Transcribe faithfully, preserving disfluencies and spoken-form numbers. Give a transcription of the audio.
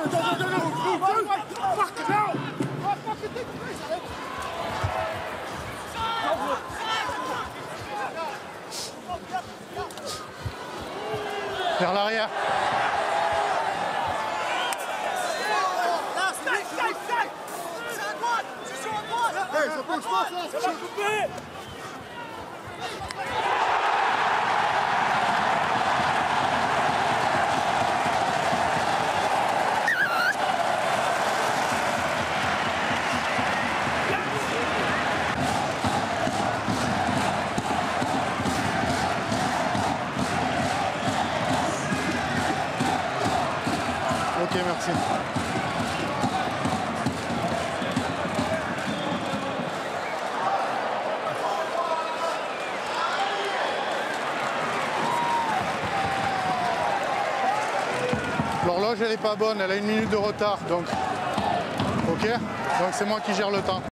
Vers l'arrière. Hey, ça bouge pas, ça, ça va couper. Ok, merci. L'horloge, elle n'est pas bonne, elle a une minute de retard, donc ok, donc c'est moi qui gère le temps.